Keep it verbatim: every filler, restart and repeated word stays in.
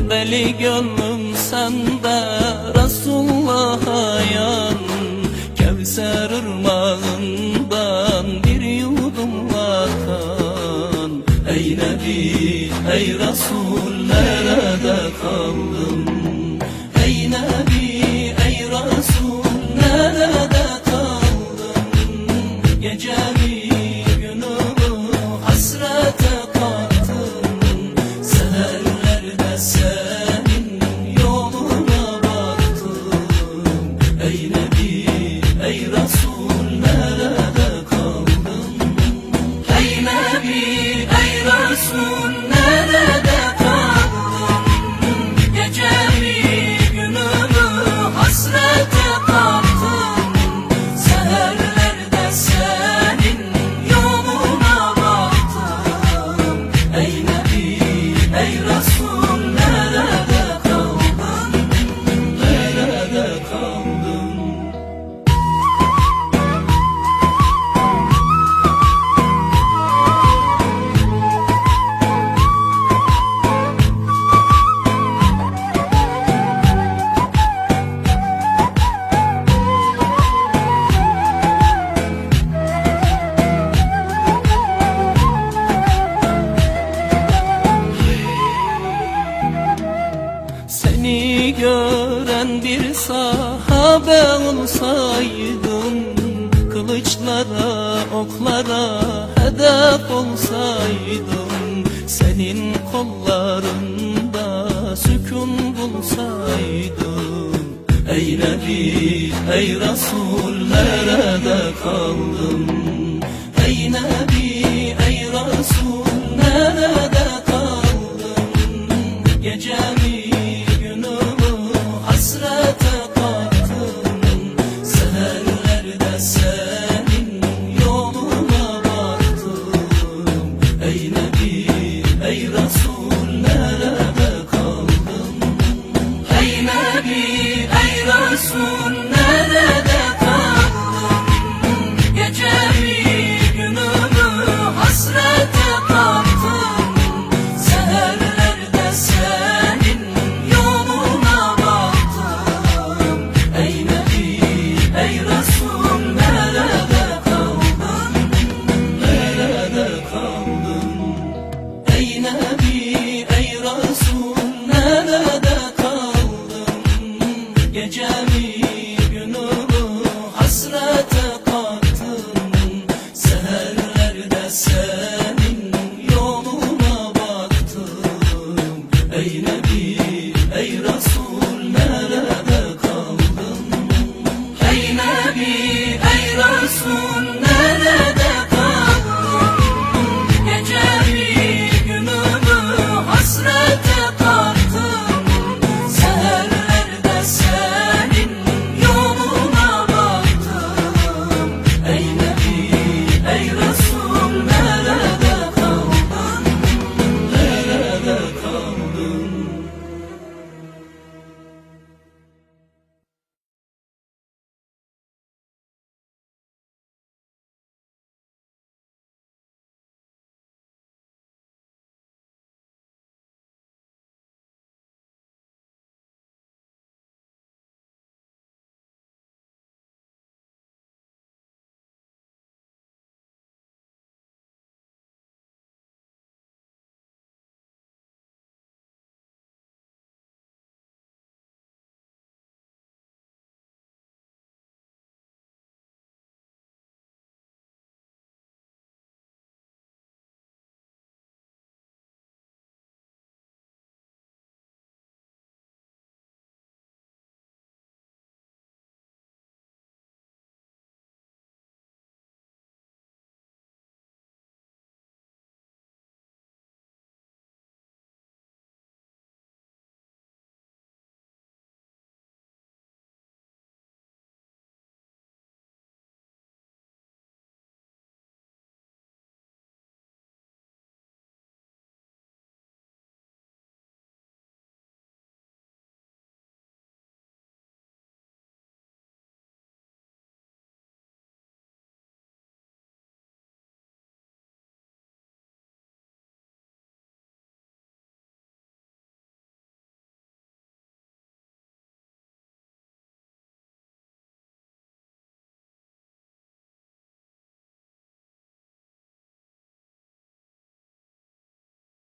Deli gönlüm sende Resulullah'a yan, Kevser ırmağından bir yudum akan. Ey Nebi, ey Resul, nerede kaldın? Ey Nebi, ey Resul, nerede kaldın? Gecemi günümü hasrete kattın. Seherlerde senin yoluna baktım. Ey Nebi, ey Resul, nerede kaldın? Ey Nebi, ey Resul, nerede kaldın? Gecemi günümü hasrete kattın. Seherlerde senin yoluna baktım. Ey Nebi, ey Resul, nerede kaldın? Nerede kaldın? Seni gören bir sahabe olsaydım, kılıçlara, oklara hedef olsaydım, senin kollarında sükun bulsaydım. Ey Nebi, ey Resul, nerede kaldın? Ey Nebi, ey Resul, nerede kaldın? Gecemi hasrete kattın. Seherlerde senin yoluna baktım. Ey Nebi, ey Resul, nerede kaldın? Ey Nebi, ey Resul, nerede kaldın? Gecemi günümü hasrete kattın. Seherlerde senin yoluna baktım. Ey Nebi, ey Resul, nerede kaldın? Nerede kaldın? Ey Nebi, ey Resul, nerede kaldın? Gecemi günümü hasrete kattın. Seherlerde senin yoluna baktım. Ey Nebi,